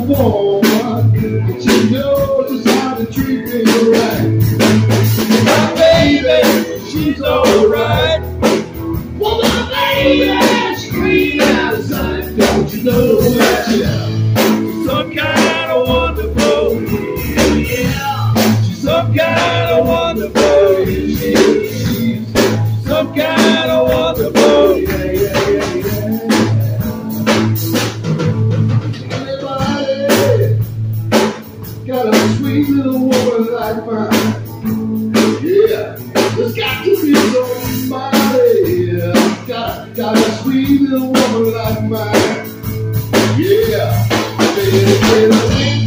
woman, and she knows just how to treat me right. My baby, she's alright. Well, my baby, she's green out of sight. Don't you know that she's some kind of wonderful? Yeah, she's some kind of wonderful. She's some kind of wonderful. Got a sweet little woman like mine. Yeah, there's got to be somebody. Yeah, got a sweet little woman like mine. Yeah, baby,